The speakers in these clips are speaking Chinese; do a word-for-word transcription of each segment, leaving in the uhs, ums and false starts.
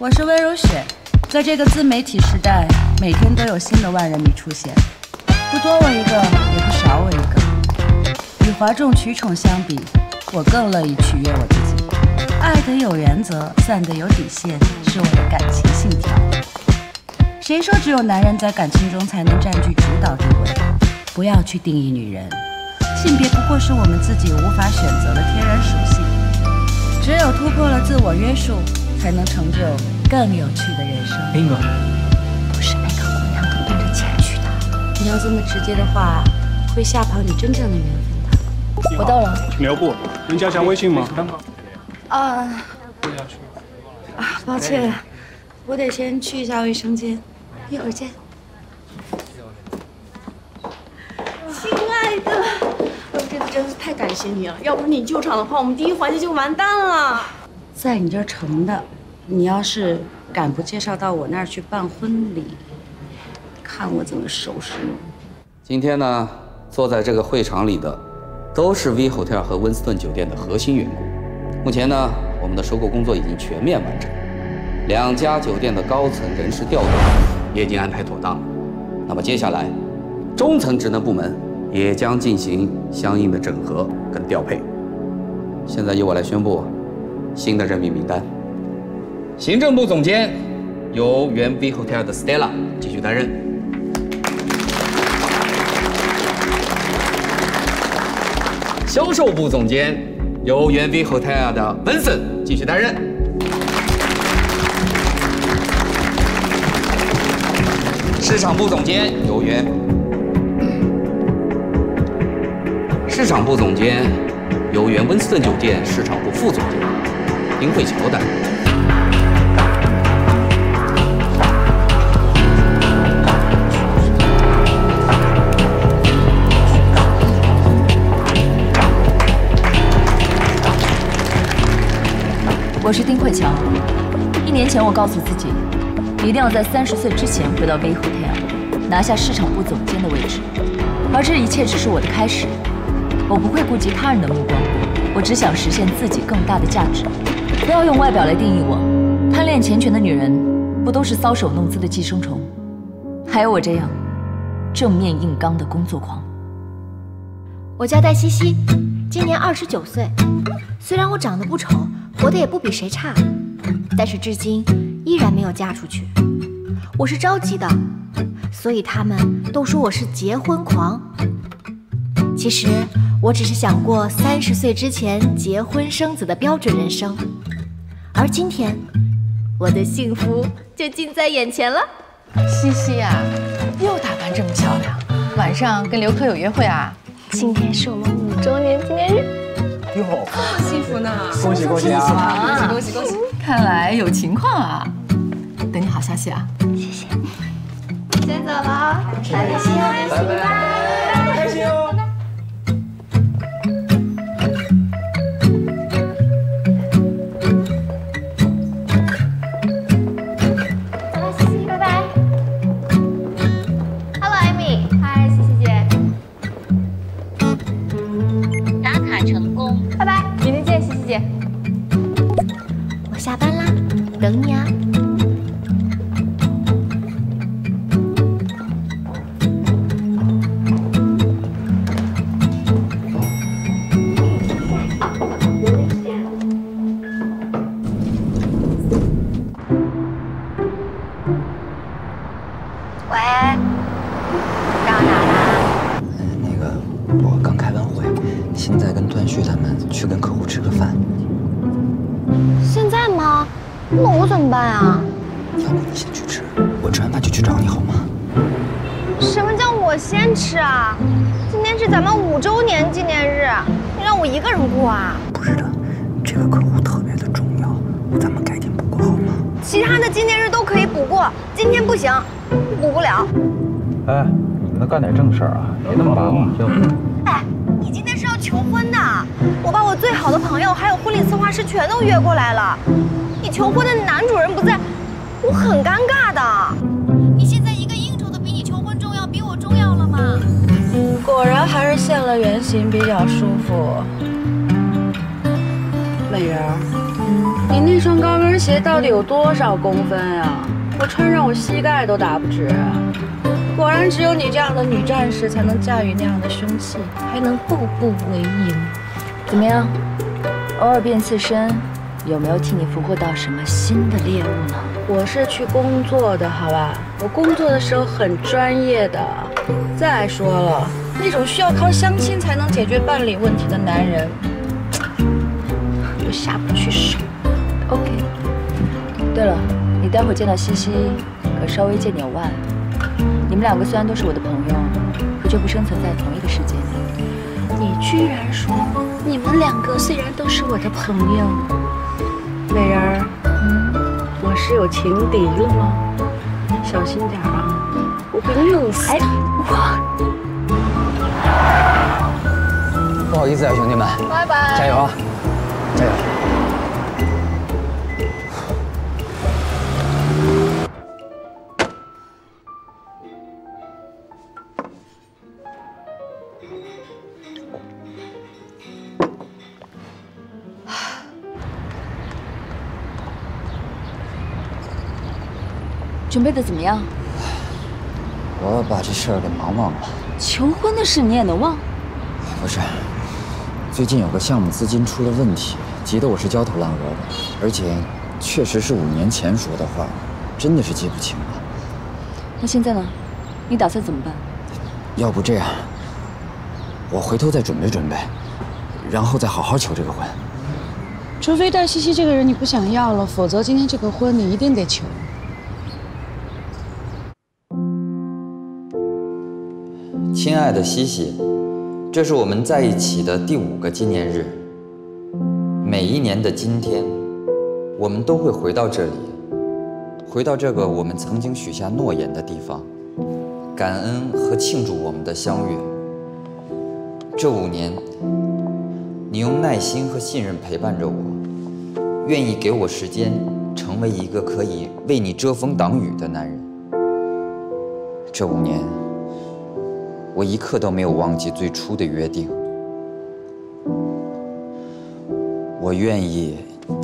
我是温如雪，在这个自媒体时代，每天都有新的万人迷出现，不多我一个，也不少我一个。与哗众取宠相比，我更乐意取悦我自己。爱得有原则，散得有底线，是我的感情信条。谁说只有男人在感情中才能占据主导地位？不要去定义女人，性别不过是我们自己无法选择的天然属性。只有突破了自我约束，才能成就更有趣的人生。 bingo， 不是每个姑娘都奔着钱去的。你要这么直接的话，会吓跑你真正的缘分的。我到了， 请留步。能加下微信吗？ 啊啊，抱歉，我得先去一下卫生间，一会儿见。 亲爱的，我这次真是太感谢你了，要不是你救场的话，我们第一环节就完蛋了。 在你这儿成的，你要是敢不介绍到我那儿去办婚礼，看我怎么收拾你。 今天呢，坐在这个会场里的，都是 V Hotel 和温斯顿酒店的核心员工。目前呢，我们的收购工作已经全面完成，两家酒店的高层人事调动也已经安排妥当了。那么接下来，中层职能部门也将进行相应的整合跟调配。现在由我来宣布新的任命名单。行政部总监由原 V Hotel 的 Stella 继续担任。销售部总监由原 V Hotel 的 Vincent 继续担任。市场部总监由原市场部总监由原温斯顿酒店市场部副总监丁慧乔担任。 我是丁慧乔。一年前，我告诉自己，一定要在三十岁之前回到 V Hotel， 拿下市场部总监的位置。而这一切只是我的开始。我不会顾及他人的目光，我只想实现自己更大的价值。不要用外表来定义我。贪恋钱权的女人，不都是搔首弄姿的寄生虫？还有我这样正面硬刚的工作狂。 我叫戴西西，今年二十九岁。虽然我长得不丑，活得也不比谁差，但是至今依然没有嫁出去。我是着急的，所以他们都说我是结婚狂。其实我只是想过三十岁之前结婚生子的标准人生，而今天我的幸福就近在眼前了。 西西呀、啊，又打扮这么漂亮，晚上跟刘珂有约会啊？ 今天是我们五周年纪念日。 哟， 幸福呢！ 恭喜恭喜啊！ 恭喜恭喜恭喜！看来有情况啊！等你好消息啊！ 谢谢。先走了，大家新年快乐！ 开心哦！ 拜拜，西西，拜拜。Hello， 艾米，嗨，西西姐。 打卡成功， 拜拜， 明天见，西西姐。 我下班啦，等你啊。 喂，到哪啦？ 嗯，那个，我刚开完会，现在跟段旭他们去跟客户吃个饭。 现在吗？那我怎么办啊？ 要不你先去吃，我吃完饭就去找你好吗？ 什么叫我先吃啊？今天是咱们五周年纪念日，你让我一个人过啊？ 不是的，这个客户特别的重要，咱们改天补过好吗？ 其他的纪念日都可以补过，今天不行，补不了。 哎，你们能干点正事儿啊，别那么忙嘛就。 哎，你今天是要求婚的，我把我最好的朋友还有婚礼策划师全都约过来了。你求婚的男主人不在，我很尴尬的。你现在一个应酬的比你求婚重要，比我重要了吗？ 果然还是现了原形比较舒服。美人儿，嗯。 你那双高跟鞋到底有多少公分啊？我穿上我膝盖都打不直。果然只有你这样的女战士才能驾驭那样的凶器，还能步步为营。 怎么样？偶尔变刺身，有没有替你俘获到什么新的猎物呢？ 我是去工作的，好吧？我工作的时候很专业的。再说了，那种需要靠相亲才能解决伴侣问题的男人，我下不去手。 OK。对了，你待会儿见到西西，可稍微借点腕。你们两个虽然都是我的朋友，可却不生存在同一个世界里。 你居然说你们两个虽然都是我的朋友，美人儿，嗯，我是有情敌了吗？小心点啊，我会弄死你！我。 不好意思啊，兄弟们， 拜拜， 加油啊，加油！ 准备的怎么样？ 我把这事儿给忙忘了。 求婚的事你也能忘？ 不是，最近有个项目资金出了问题，急得我是焦头烂额的，而且确实是五年前说的话，真的是记不清了。 那现在呢？你打算怎么办？ 要不这样，我回头再准备准备，然后再好好求这个婚。 除非戴西西这个人你不想要了，否则今天这个婚你一定得求。 亲爱的西西，这是我们在一起的第五个纪念日。每一年的今天，我们都会回到这里，回到这个我们曾经许下诺言的地方，感恩和庆祝我们的相遇。这五年，你用耐心和信任陪伴着我，愿意给我时间，成为一个可以为你遮风挡雨的男人。这五年，我一刻都没有忘记最初的约定。我愿意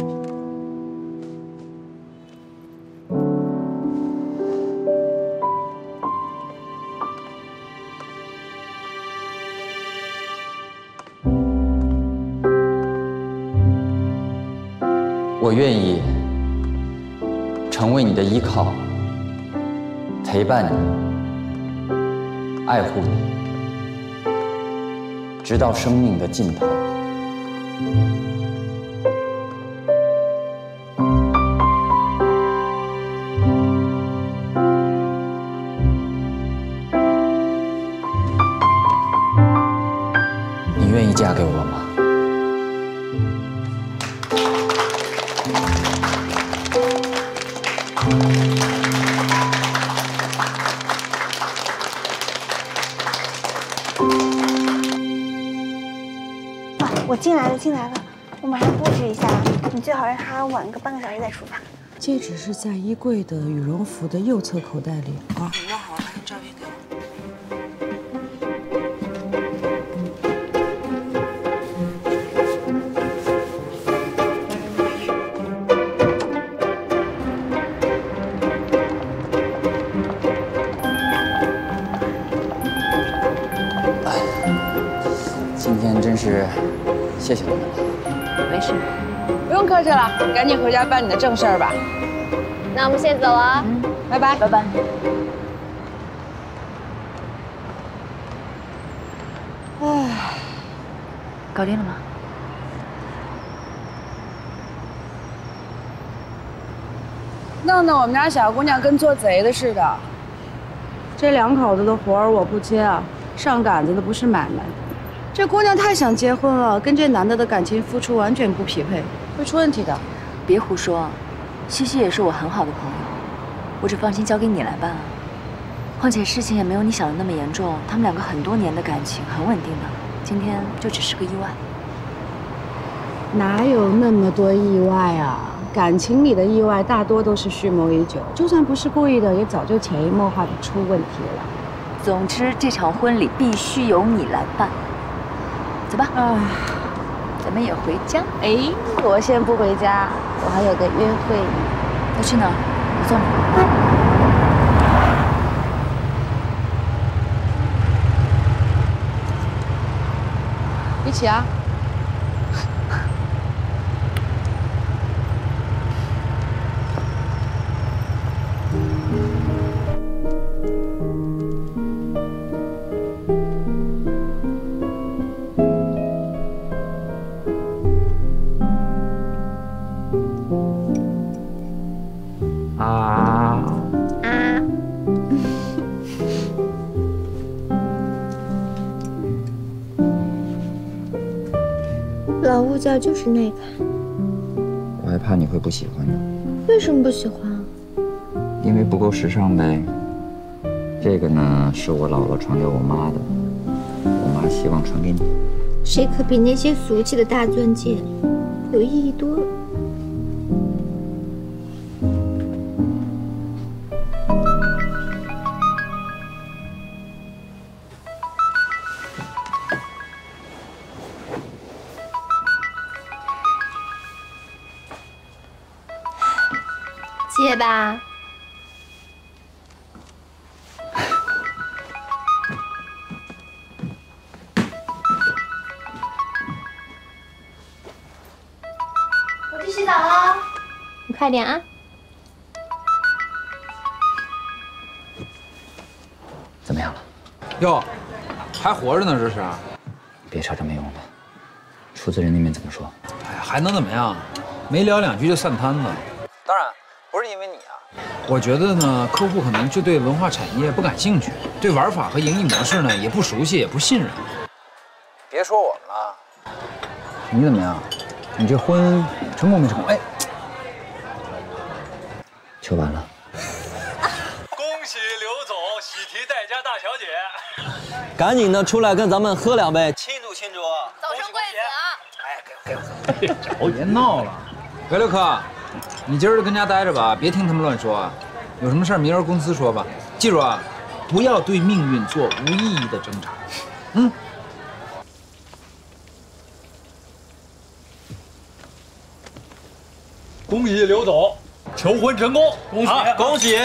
我愿意成为你的依靠，陪伴你，爱护你，直到生命的尽头。你愿意嫁给我吗？ 我进来了，进来了，我马上布置一下，你最好让他晚个半个小时再出发。 戒指是在衣柜的羽绒服的右侧口袋里啊。你弄好了，还有照片给我。 今天真是谢谢你们了。 没事， 不用客气了，赶紧回家办你的正事儿吧。 那我们先走了， 嗯， 拜拜， 拜拜。 唉， 搞定了吗？ 弄得我们家小姑娘跟做贼的似的。这两口子的活儿我不接啊，上杆子的不是买卖。这姑娘太想结婚了，跟这男的的感情付出完全不匹配，会出问题的。 别胡说，西西也是我很好的朋友，我只放心交给你来办啊。况且事情也没有你想的那么严重，他们两个很多年的感情很稳定的，今天就只是个意外。 哪有那么多意外啊？感情里的意外大多都是蓄谋已久，就算不是故意的，也早就潜移默化的出问题了。 总之，这场婚礼必须由你来办。走吧， 唉， 咱们也回家。 哎，我先不回家， 我还有个约会。 要去哪儿？我送你。 一起啊！ 啊啊！老物件就是那个。 我还怕你会不喜欢呢。 为什么不喜欢？ 因为不够时尚呗。这个呢，是我姥姥传给我妈的，我妈希望传给你。 谁可比那些俗气的大钻戒有意义多了？接吧。我去洗澡了，你快点啊！ 怎么样了？ 哟，还活着呢，这是？ 别扯这没用的。出资人那边怎么说？ 哎呀，还能怎么样？没聊两句就散摊子。当然不是因为你啊，我觉得呢，客户可能就对文化产业不感兴趣，对玩法和营业模式呢也不熟悉，也不信任。别说我们了，你怎么样？你这婚成功没成功？哎， 求完了。 恭喜刘总喜提待嫁大小姐， 赶紧的出来跟咱们喝两杯， 庆祝庆祝！ 早生贵子啊！ 哎，给给我，别闹了。喂，刘科，你今儿就跟家待着吧，别听他们乱说啊。有什么事儿明儿公司说吧。记住啊，不要对命运做无意义的挣扎。嗯。 恭喜刘总求婚成功， 恭喜恭喜！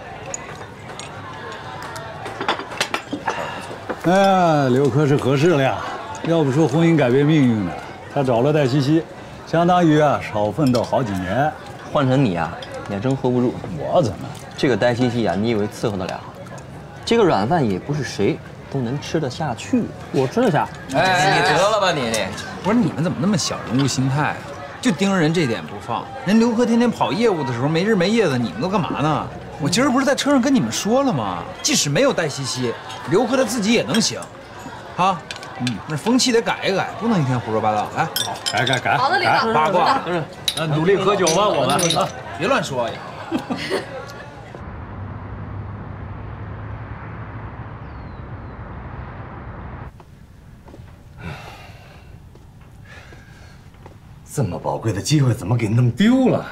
哎呀，刘科是合适了呀！要不说婚姻改变命运呢，他找了戴西西，相当于啊少奋斗好几年。 换成你啊，你还真 hold 不住。 我怎么？ 这个戴西西啊，你以为伺候得了？这个软饭也不是谁都能吃得下去。 我吃得下。 哎，你得了吧你！ 不是你们怎么那么小人物心态啊？就盯着人这点不放。人刘科天天跑业务的时候没日没夜的，你们都干嘛呢？我今儿不是在车上跟你们说了吗？即使没有戴西西，刘科他自己也能行。啊，嗯，那风气得改一改，不能一天胡说八道。来， 好，改改改。 好的，领导。 八卦， 那努力喝酒吧，我们啊， 别乱说呀。 这么宝贵的机会怎么给弄丢了？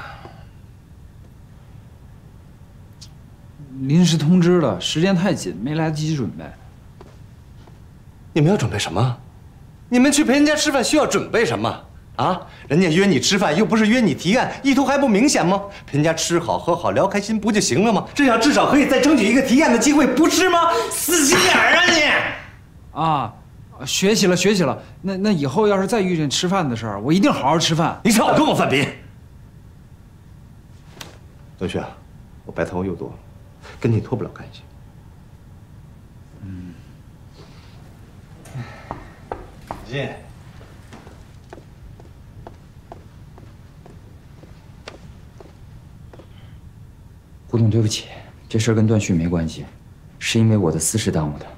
临时通知了，时间太紧，没来得及准备。 你们要准备什么？你们去陪人家吃饭需要准备什么啊？人家约你吃饭又不是约你提案，意图还不明显吗？陪人家吃好喝好聊开心不就行了吗？这样至少可以再争取一个提案的机会，不是吗？死心眼儿啊你！ 啊。学习了，学习了。那那以后要是再遇见吃饭的事儿，我一定好好吃饭。 你少跟我犯别。刘旭啊，我白头发又多了，跟你脱不了干系。 嗯。 进。 胡总，对不起，这事儿跟段旭没关系，是因为我的私事耽误的。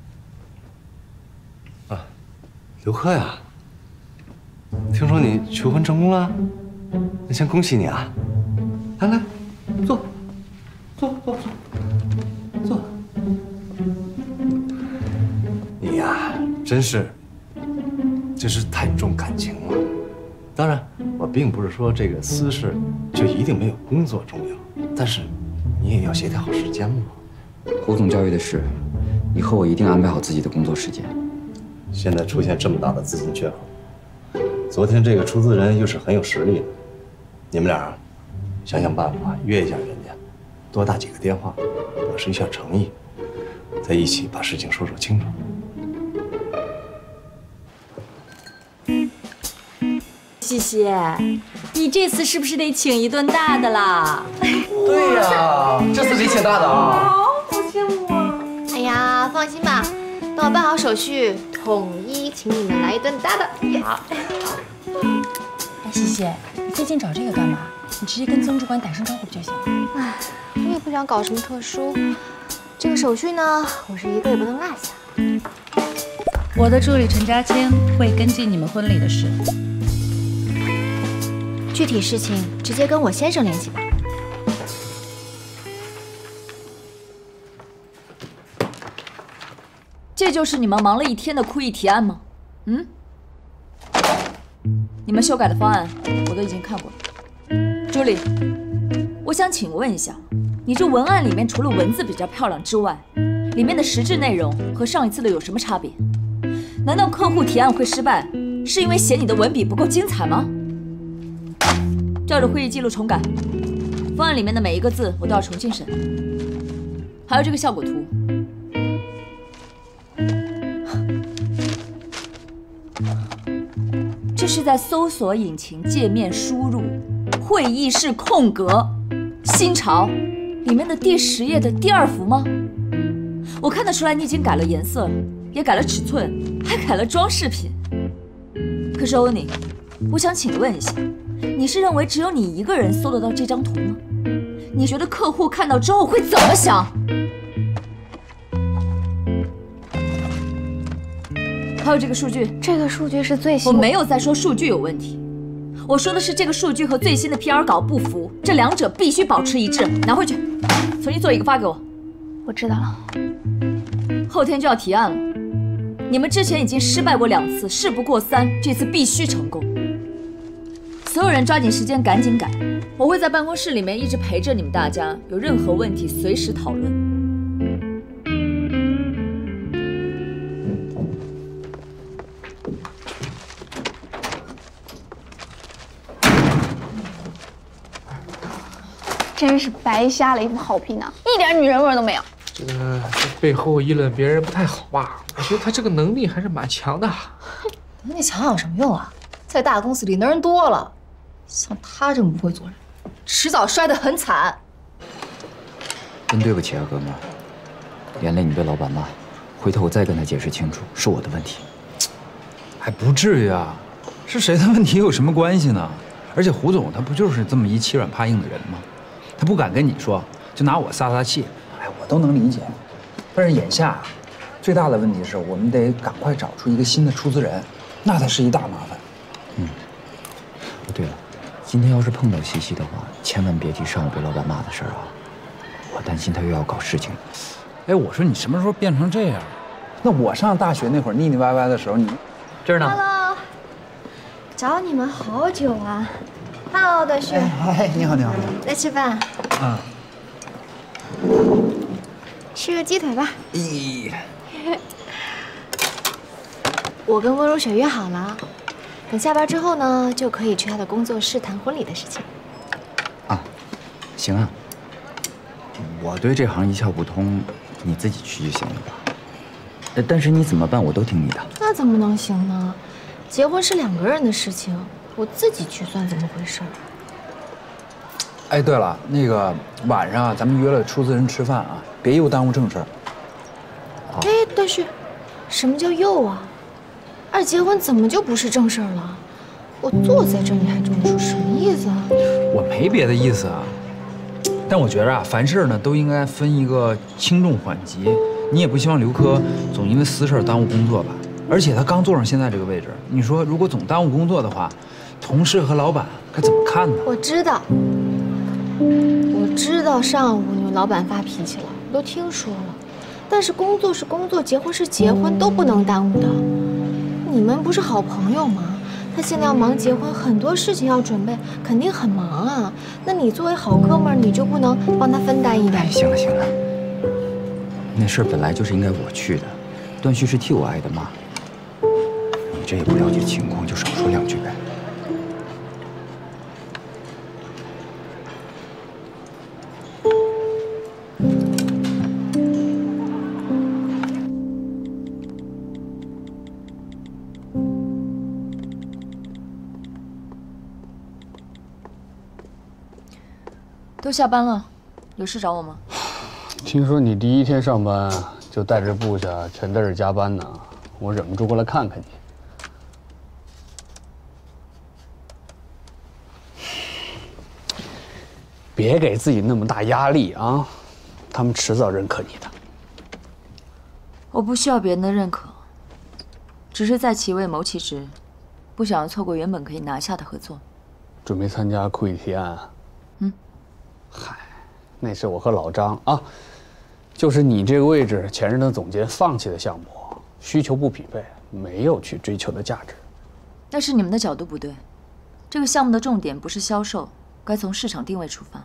刘科呀，听说你求婚成功了，那先恭喜你啊！来来，坐，坐坐坐坐。你呀，真是，真是太重感情了。当然，我并不是说这个私事就一定没有工作重要，但是你也要协调好时间嘛。 胡总教育的是，以后我一定安排好自己的工作时间。 现在出现这么大的资金缺口，昨天这个出资人又是很有实力的， 你们俩想想办法约一下人家，多打几个电话，表示一下诚意，再一起把事情说说清楚。 西西，你这次是不是得请一顿大的啦？ 对呀，这次得请大的啊！ 好羡慕啊！ 哎呀，放心吧，等我办好手续，统一请你们来一顿大的。好。 哎，西西，你最近找这个干嘛？你直接跟曾主管打声招呼不就行了？ 唉，我也不想搞什么特殊。这个手续呢，我是一个也不能落下。 我的助理陈嘉谦会跟进你们婚礼的事。 具体事情直接跟我先生联系吧。 这就是你们忙了一天的酷艺提案吗？嗯？你们修改的方案我都已经看过了。助理，我想请问一下，你这文案里面除了文字比较漂亮之外，里面的实质内容和上一次的有什么差别？难道客户提案会失败，是因为嫌你的文笔不够精彩吗？照着会议记录重改，方案里面的每一个字我都要重新审。还有这个效果图，这是在搜索引擎界面输入“会议室空格新潮”里面的第十页的第二幅吗？我看得出来你已经改了颜色，也改了尺寸，还改了装饰品。可是欧尼，我想请问一下，你是认为只有你一个人搜得到这张图吗？你觉得客户看到之后会怎么想？还有这个数据， 这个数据是最新。 我没有在说数据有问题，我说的是这个数据和最新的 P R 稿不符，这两者必须保持一致。拿回去，重新做一个发给我。 我知道了。 后天就要提案了，你们之前已经失败过两次，事不过三，这次必须成功。所有人抓紧时间，赶紧改。我会在办公室里面一直陪着你们大家，有任何问题随时讨论。 真是白瞎了一副好皮囊，一点女人味都没有。 这个在背后议论别人不太好吧？我觉得他这个能力还是蛮强的。 能力强有什么用啊？在大公司里能人多了，像他这么不会做人，迟早摔得很惨。 真对不起啊，哥们儿，连累你被老板骂，回头我再跟他解释清楚，是我的问题。 还不至于啊，是谁的问题有什么关系呢？而且胡总他不就是这么一欺软怕硬的人吗？他不敢跟你说，就拿我撒撒气，哎，我都能理解。但是眼下，最大的问题是我们得赶快找出一个新的出资人，那才是一大麻烦。 嗯。哦，对了，今天要是碰到西西的话，千万别提上午被老板骂的事儿啊！我担心他又要搞事情了。 哎，我说你什么时候变成这样？那我上大学那会儿腻腻歪歪的时候，你这儿呢 ？Hello， 找你们好久啊。Hello， 德旭。 哎，你好，你好。 来吃饭。 嗯。 吃个鸡腿吧。 咦。 我跟温如雪约好了，等下班之后呢，就可以去她的工作室谈婚礼的事情。 啊，行啊。我对这行一窍不通，你自己去就行了吧？但是你怎么办，我都听你的。 那怎么能行呢？结婚是两个人的事情，我自己去算怎么回事？ 哎，对了，那个晚上啊，咱们约了出资人吃饭啊，别又耽误正事儿。 哎，但是，什么叫又啊？二结婚怎么就不是正事儿了？我坐在这里还这么说，什么意思啊？ 我没别的意思啊，但我觉着啊，凡事呢都应该分一个轻重缓急。你也不希望刘科总因为私事耽误工作吧？而且他刚坐上现在这个位置，你说如果总耽误工作的话，同事和老板该怎么看呢？ 我知道，我知道上午你们老板发脾气了，我都听说了。但是工作是工作，结婚是结婚，都不能耽误的。你们不是好朋友吗？他现在要忙结婚，很多事情要准备，肯定很忙啊。那你作为好哥们儿，你就不能帮他分担一点？ 哎，行了行了，那事儿本来就是应该我去的，段旭是替我挨的骂。你这也不了解情况，就少说两句呗。 都下班了，有事找我吗？ 听说你第一天上班就带着部下全在这加班呢，我忍不住过来看看你。别给自己那么大压力啊，他们迟早认可你的。 我不需要别人的认可，只是在其位谋其职，不想要错过原本可以拿下的合作。 准备参加库里提案？ 嗯。 嗨，那是我和老张啊，就是你这个位置，前任的总监放弃的项目，需求不匹配，没有去追求的价值。 那是你们的角度不对，这个项目的重点不是销售，该从市场定位出发。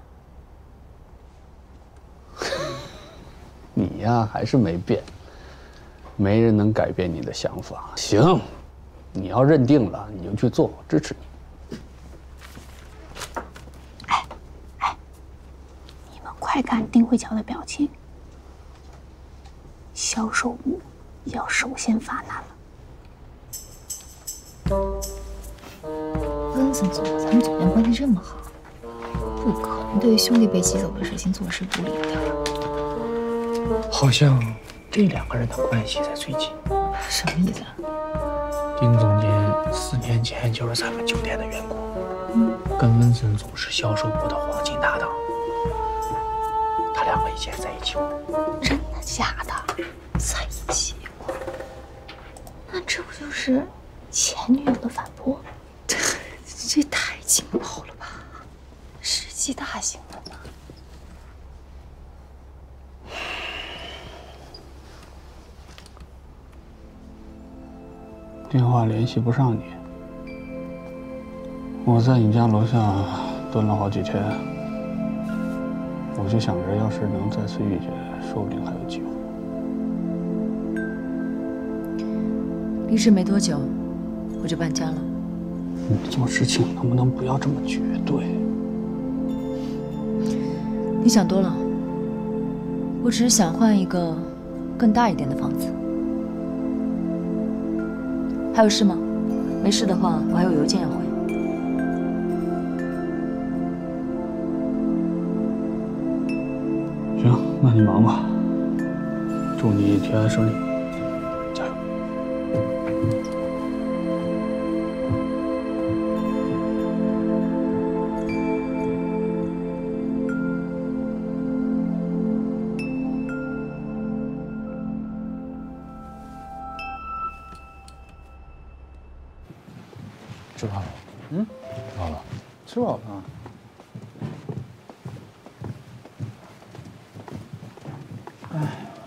你呀，还是没变。没人能改变你的想法。行，你要认定了，你就去做，我支持你。 哎哎，你们快看丁慧乔的表情，销售部要首先发难了。温森总和咱们总监关系这么好，不可能对于兄弟被挤走的事情坐视不理的。 好像。这两个人的关系在最近， 什么意思？ 丁总监四年前就是咱们酒店的员工，嗯、跟温森总是销售部的黄金搭档。他两个以前在一起过。 真的假的？在一起过？那这不就是前女友的反驳？这这太劲爆了吧！世纪大新闻呢？ 电话联系不上你，我在你家楼下蹲了好几天，我就想着，要是能再次遇见，说不定还有机会。 离职没多久，我就搬家了。 你做事情能不能不要这么绝对？ 你想多了，我只是想换一个更大一点的房子。还有事吗？没事的话，我还有邮件要回。 行，那你忙吧。祝你提案顺利，加油！ 吃饱了？ 嗯， 饱了。 吃饱了。哎。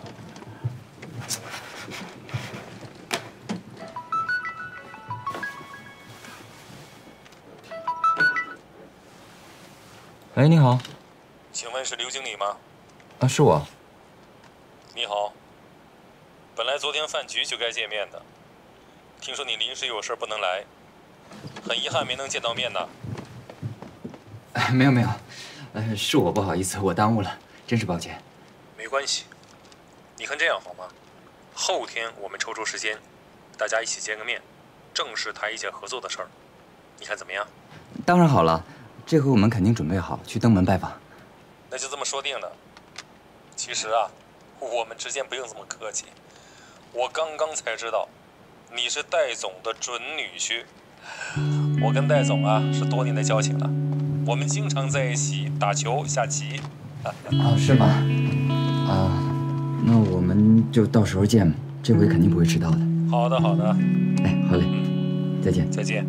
喂，你好。 请问是刘经理吗？ 啊，是我。 你好。本来昨天饭局就该见面的，听说你临时有事不能来。很遗憾没能见到面呢。 哎，没有没有，呃，是我不好意思，我耽误了，真是抱歉。 没关系，你看这样好吗？后天我们抽出时间，大家一起见个面，正式谈一件合作的事儿，你看怎么样？ 当然好了，这回我们肯定准备好去登门拜访。 那就这么说定了。其实啊，我们之间不用这么客气。我刚刚才知道，你是戴总的准女婿。我跟戴总啊是多年的交情了，我们经常在一起打球、下棋。 哦，是吗？啊，那我们就到时候见，这回肯定不会迟到的。 好的，好的。 哎，好嘞，再见。 再见。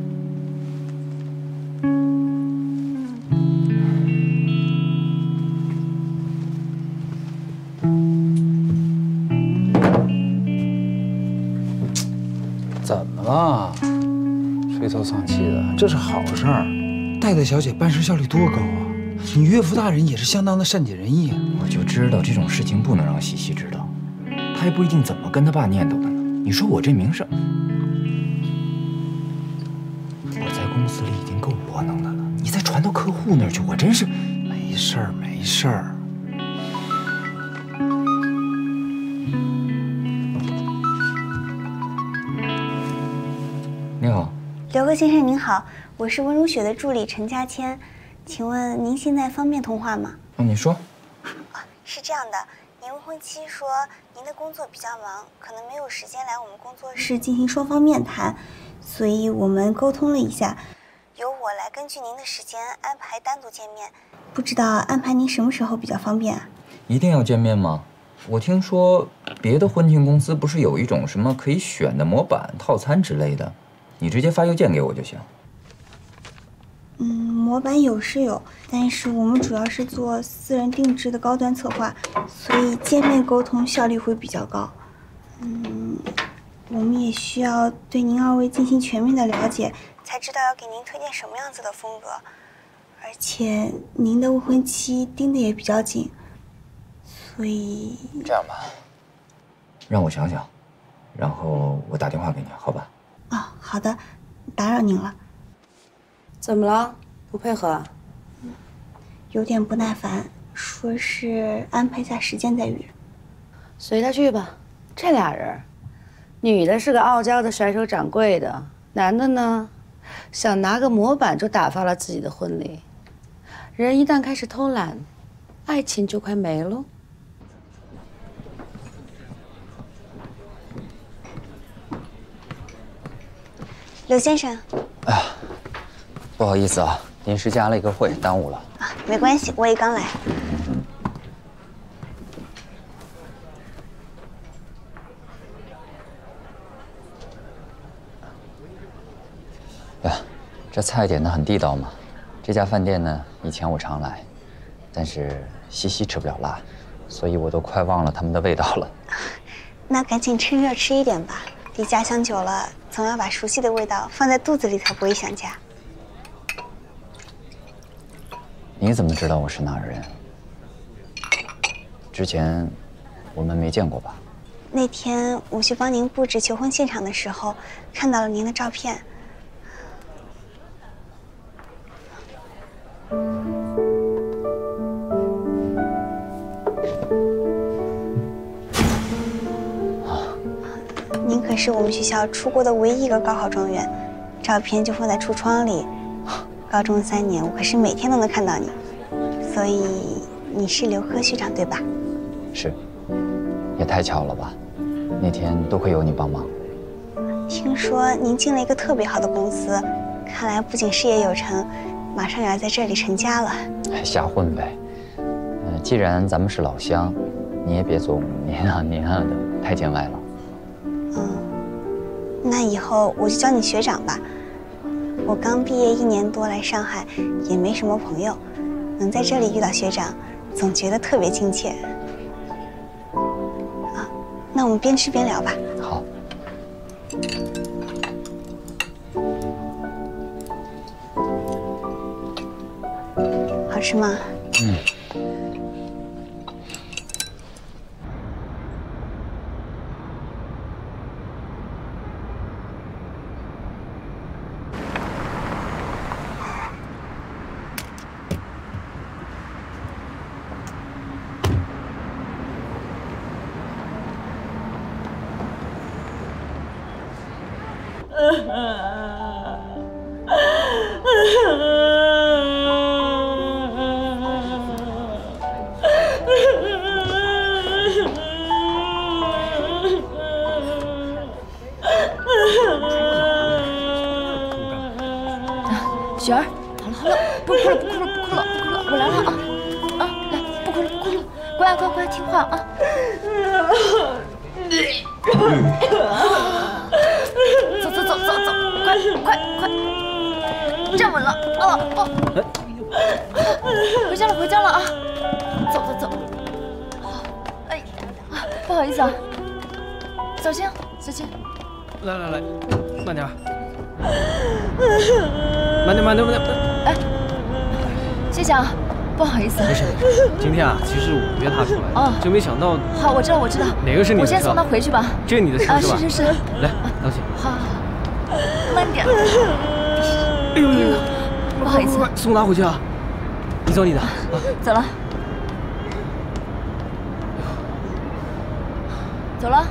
怎么了？垂头丧气的，这是好事儿。戴戴小姐办事效率多高啊！你岳父大人也是相当的善解人意啊。 我就知道这种事情不能让西西知道，他还不一定怎么跟他爸念叨的呢。你说我这名声，我在公司里已经够窝囊的了，你再传到客户那儿去，我真是…… 没事儿，没事儿。 你好， 刘哥先生您好，我是温如雪的助理陈佳谦。 请问您现在方便通话吗？ 啊，你说。 是这样的，您未婚妻说您的工作比较忙，可能没有时间来我们工作室进行双方面谈，所以我们沟通了一下，由我来根据您的时间安排单独见面。不知道安排您什么时候比较方便啊？ 一定要见面吗？我听说别的婚庆公司不是有一种什么可以选的模板套餐之类的，你直接发邮件给我就行。 嗯，模板有是有，但是我们主要是做私人定制的高端策划，所以见面沟通效率会比较高。嗯，我们也需要对您二位进行全面的了解，才知道要给您推荐什么样子的风格。而且您的未婚妻盯得也比较紧，所以这样吧，让我想想，然后我打电话给你，好吧？ 哦，好的，打扰您了。 怎么了？不配合？ 有点不耐烦，说是安排下时间再约。 随他去吧。这俩人，女的是个傲娇的甩手掌柜的，男的呢，想拿个模板就打发了自己的婚礼。人一旦开始偷懒，爱情就快没喽。 刘先生。 哎。不好意思啊，临时加了一个会，耽误了。 啊，没关系，我也刚来。 呀，这菜点的很地道嘛。这家饭店呢，以前我常来，但是西西吃不了辣，所以我都快忘了他们的味道了。 那赶紧趁热吃一点吧，离家乡久了，总要把熟悉的味道放在肚子里，才不会想家。 你怎么知道我是哪儿人？之前我们没见过吧？ 那天我去帮您布置求婚现场的时候，看到了您的照片。您可是我们学校出过的唯一一个高考状元，照片就放在橱窗里。高中三年，我可是每天都能看到你，所以你是刘科学长对吧？ 是，也太巧了吧！那天多亏有你帮忙。 听说您进了一个特别好的公司，看来不仅事业有成，马上也要在这里成家了。 哎，瞎混呗。嗯，既然咱们是老乡，你也别总您啊您啊的，太见外了。 嗯，那以后我就叫你学长吧。我刚毕业一年多来上海，也没什么朋友，能在这里遇到学长，总觉得特别亲切。啊，那我们边吃边聊吧。 好。 好吃吗？ 嗯。 雪儿，好了好了，不哭了不哭了不哭了不哭了，我来了啊啊，来，不哭了不哭了，乖乖乖听话啊。走走走走走，快快快，站稳了啊哦，回家了回家了啊，走走走，哎，不好意思啊，小心小心， 来来来，慢点。慢点，慢点，慢点！ 哎，谢谢啊，不好意思。 没事没事，今天啊，其实我约他出来，哦，就没想到。 好，我知道我知道。 哪个是你的车？ 我先送他回去吧。 这是你的车是吧？ 啊，是是是。 来，道歉。 好，慢点。 哎呦呦呦！ 不好意思， 送他回去啊！你走你的。 走了。走了。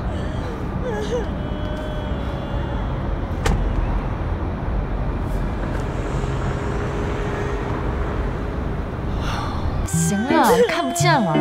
看不见了。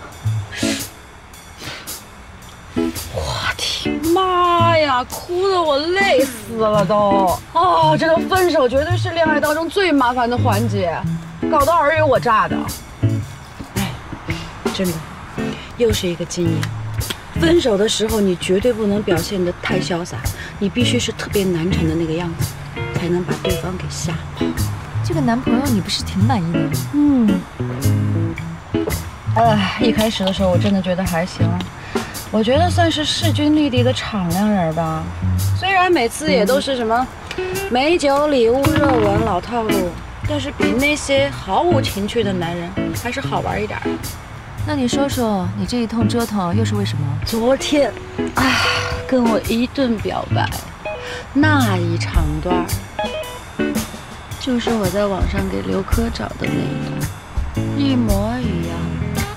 我的妈呀，哭得我累死了都！哦，这个分手绝对是恋爱当中最麻烦的环节，搞得尔虞我诈的。哎，真的，又是一个经验。分手的时候，你绝对不能表现得太潇洒，你必须是特别难缠的那个样子，才能把对方给吓跑。 这个男朋友你不是挺满意的吗？ 嗯。哎，一开始的时候我真的觉得还行，我觉得算是势均力敌的敞亮人吧。虽然每次也都是什么美酒、礼物、热吻老套路，但是比那些毫无情趣的男人还是好玩一点。 那你说说，你这一通折腾又是为什么？ 昨天，啊，跟我一顿表白，那一长段，就是我在网上给刘科找的那一段，一模一样。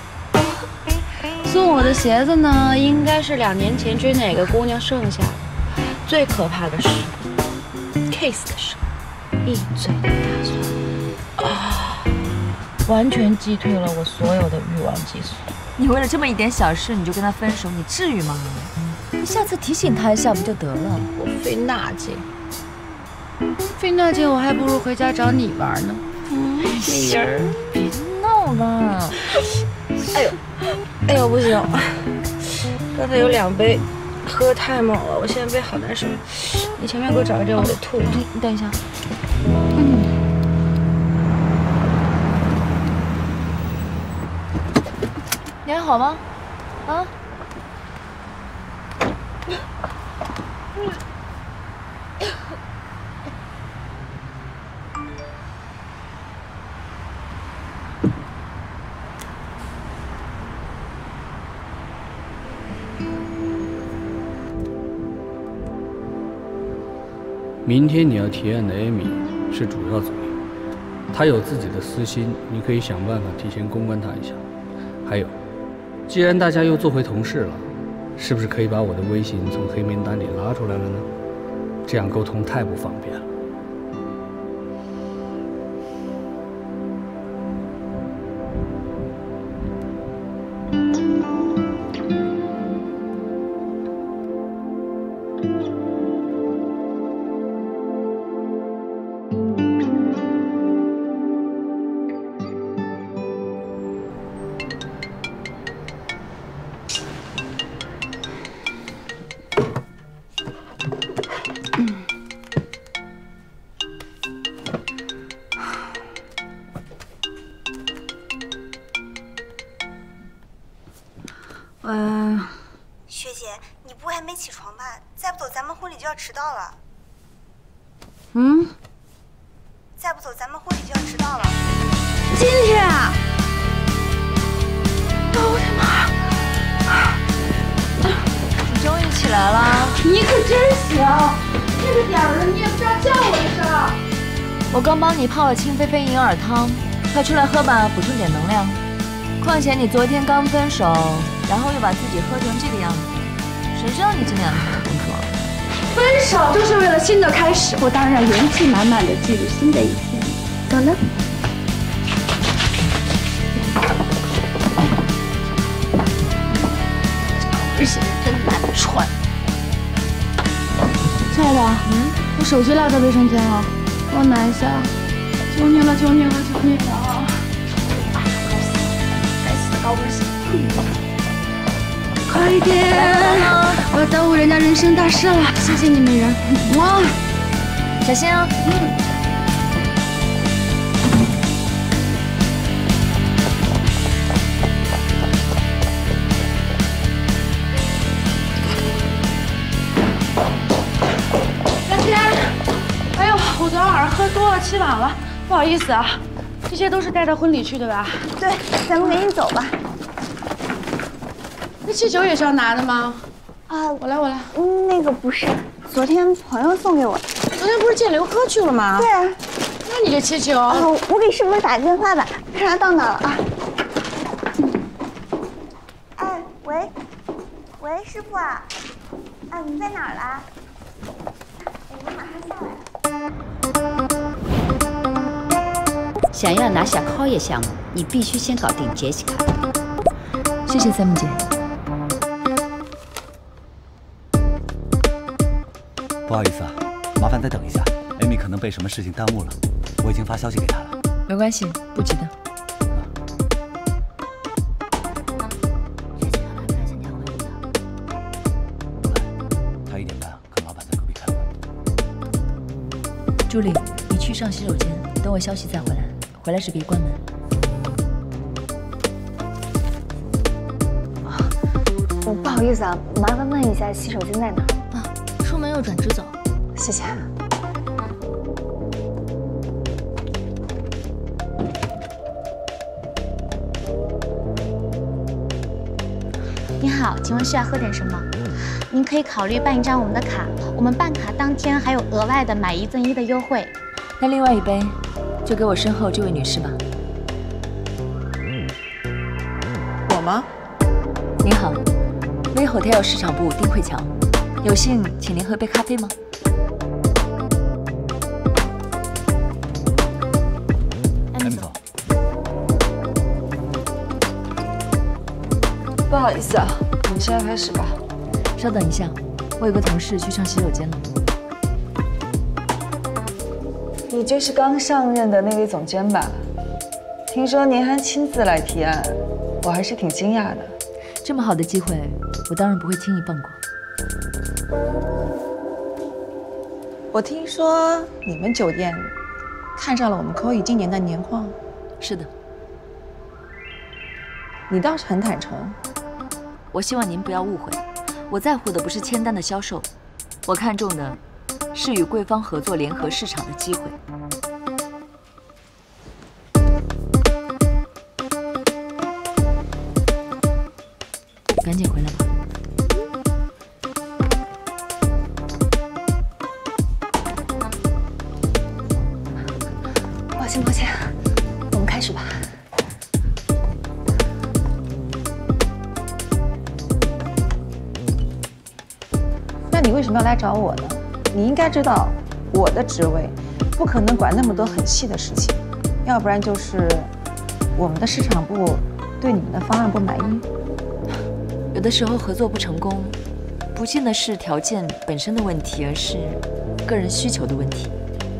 送我的鞋子呢，应该是两年前追哪个姑娘剩下的。最可怕的是 ，kiss 的时候，一嘴的大蒜，啊，完全击退了我所有的欲望激素。 你为了这么一点小事你就跟他分手，你至于吗？你下次提醒他一下不就得了？ 我费那劲，费那劲，我还不如回家找你玩呢。嗯，美人儿， 别闹了。 哎呦，哎呦，不行，刚才有两杯喝太猛了，我现在背好难受。你前面给我找一点，我得吐。 你你等一下。 嗯。 你还好吗？啊？ 明天你要提案的艾米是主要组员，她有自己的私心，你可以想办法提前公关她一下。还有，既然大家又做回同事了，是不是可以把我的微信从黑名单里拉出来了呢？这样沟通太不方便了。 嗯， 学姐，你不会还没起床吧？再不走，咱们婚礼就要迟到了。 嗯？ 再不走，咱们婚礼就要迟到了。 今天啊！哦，我的妈！ 你终于起来了， 你可真行！这个点了，你也不知道叫我一声。 我刚帮你泡了清菲菲银耳汤，快出来喝吧，补充点能量。况且你昨天刚分手，然后又把自己喝成这个样子，谁知道你今天还工作了？ 分手就是为了新的开始，我当然元气满满的进入新的一天。走呢。这鞋真难穿。亲爱的，嗯，我手机落在卫生间了，帮我拿一下，求你了，求你了，求你了。高跟鞋，快一点！我要耽误人家人生大事了。谢谢你，美人。哇， 小心啊！嗯。 再见。哎呦，我昨天晚上喝多了，起晚了，不好意思啊。这些都是带到婚礼去的吧？ 对，咱们赶紧走吧。 那气球也是要拿的吗？ 啊， 我来，我来。 嗯，那个不是，昨天朋友送给我的。 昨天不是见刘科去了吗？ 对啊。 那你这气球？ 啊，我给师傅打个电话吧，看他到哪了啊。哎，喂，喂，师傅啊，啊，你在哪儿啦？我们马上下来。 想要拿下考业项目， 你必须先搞定杰西卡。 谢谢三木姐。 不好意思啊，麻烦再等一下，艾米可能被什么事情耽误了，我已经发消息给她了。 没关系，不急的。 助理，你去上洗手间，等我消息再回来。回来时别关门。 我不好意思啊，麻烦问一下洗手间在哪儿？ 啊，出门右转直走。 谢谢。 你好，请问需要喝点什么？您可以考虑办一张我们的卡，我们办卡当天还有额外的买一赠一的优惠。 那另外一杯，就给我身后这位女士吧。 我吗？ 您好 ，Wei Hotel 市场部丁慧乔，有幸请您喝杯咖啡吗？ 艾米总，不好意思啊，我们现在开始吧。 稍等一下，我有个同事去上洗手间了。 你就是刚上任的那位总监吧？听说您还亲自来提案，我还是挺惊讶的。 这么好的机会，我当然不会轻易放过。 我听说你们酒店看上了我们 C O I 今年的年况。 是的。 你倒是很坦诚。 我希望您不要误会。 我在乎的不是签单的销售，我看重的是与贵方合作联合市场的机会。赶紧回来吧。 抱歉抱歉，我们开始吧。 那你为什么要来找我呢？你应该知道，我的职位不可能管那么多很细的事情，要不然就是我们的市场部对你们的方案不满意。 有的时候合作不成功，不见得是条件本身的问题，而是个人需求的问题。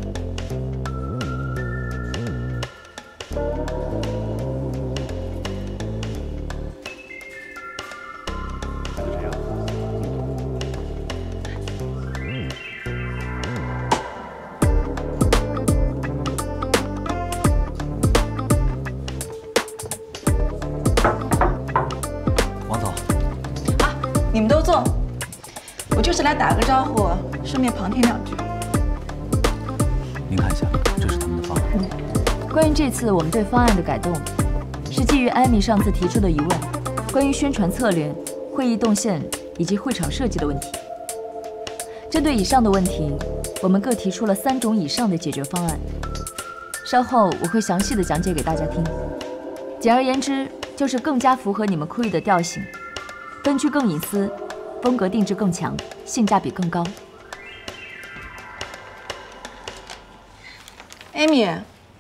你们都坐，我就是来打个招呼，顺便旁听两句。 您看一下，这是他们的方案。 嗯，关于这次我们对方案的改动，是基于艾米上次提出的疑问，关于宣传策略、会议动线以及会场设计的问题。针对以上的问题，我们各提出了三种以上的解决方案。稍后我会详细的讲解给大家听。简而言之，就是更加符合你们 C O I 的调性。 分区更隐私，风格定制更强，性价比更高。 艾米，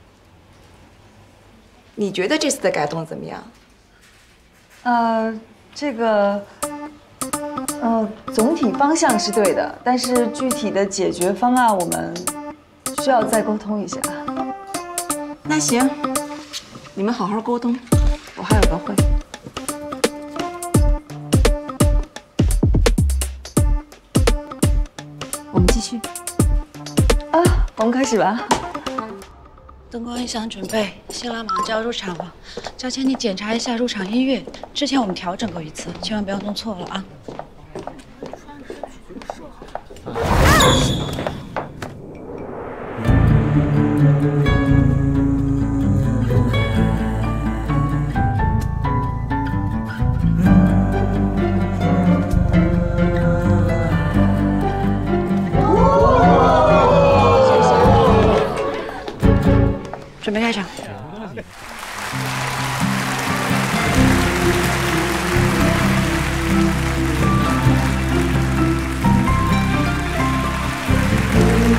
你觉得这次的改动怎么样？呃，这个，呃，总体方向是对的，但是具体的解决方案我们需要再沟通一下。那行，你们好好沟通，我还有个会。 我们继续啊，我们开始吧。 灯光音响准备，新郎马上就要入场了。赵谦，你检查一下入场音乐，之前我们调整过一次，千万不要弄错了啊。准备开场。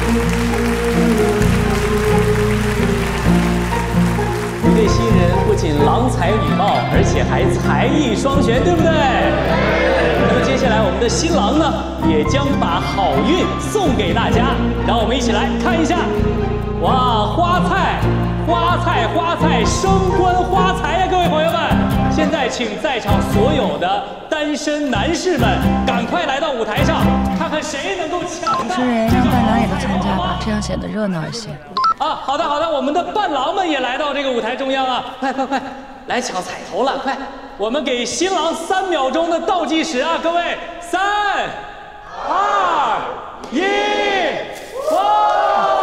一对新人不仅郎才女貌，而且还才艺双全，对不对？那么接下来我们的新郎呢，也将把好运送给大家，让我们一起来看一下。哇，花菜，花菜，花菜，升官发财呀！各位朋友们，现在请在场所有的单身男士们，赶快来到舞台上，看看谁能够抢到。 主持人让伴郎也都参加吧，这样显得热闹一些。 啊，好的好的，我们的伴郎们也来到这个舞台中央啊！快快快，来抢彩头了，快！我们给新郎三秒钟的倒计时啊，各位，三、二、一，哇！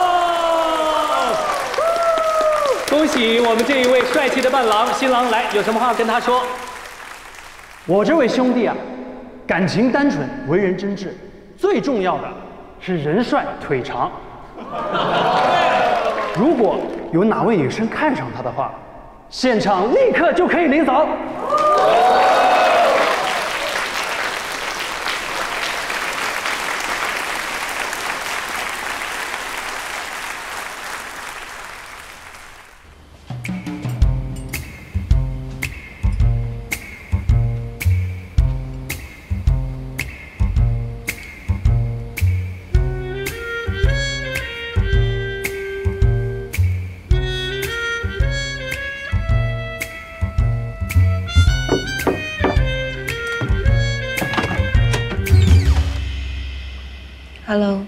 恭喜我们这一位帅气的伴郎，新郎来，有什么话跟他说？ 我这位兄弟啊，感情单纯，为人真挚，最重要的是人帅腿长。如果有哪位女生看上他的话，现场立刻就可以领走。 Hello。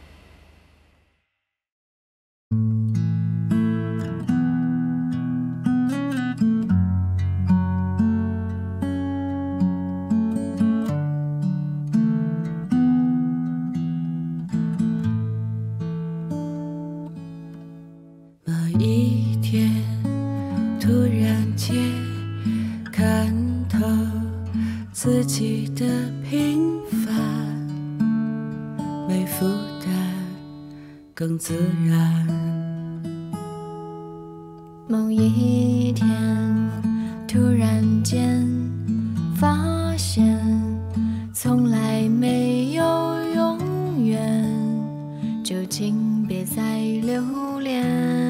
某一天，突然间看透自己的平凡。没负担，更自然。某一天，突然间发现，从来没有永远，就请别再留恋。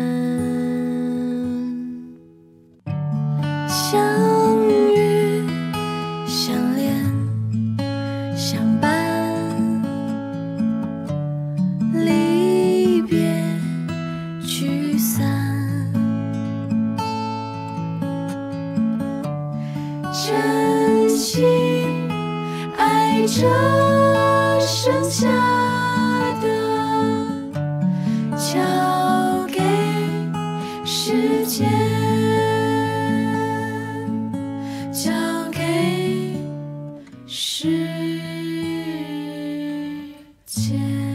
相遇，相恋，相伴。离别，聚散，真心爱着剩下的，交给时间，交给时间。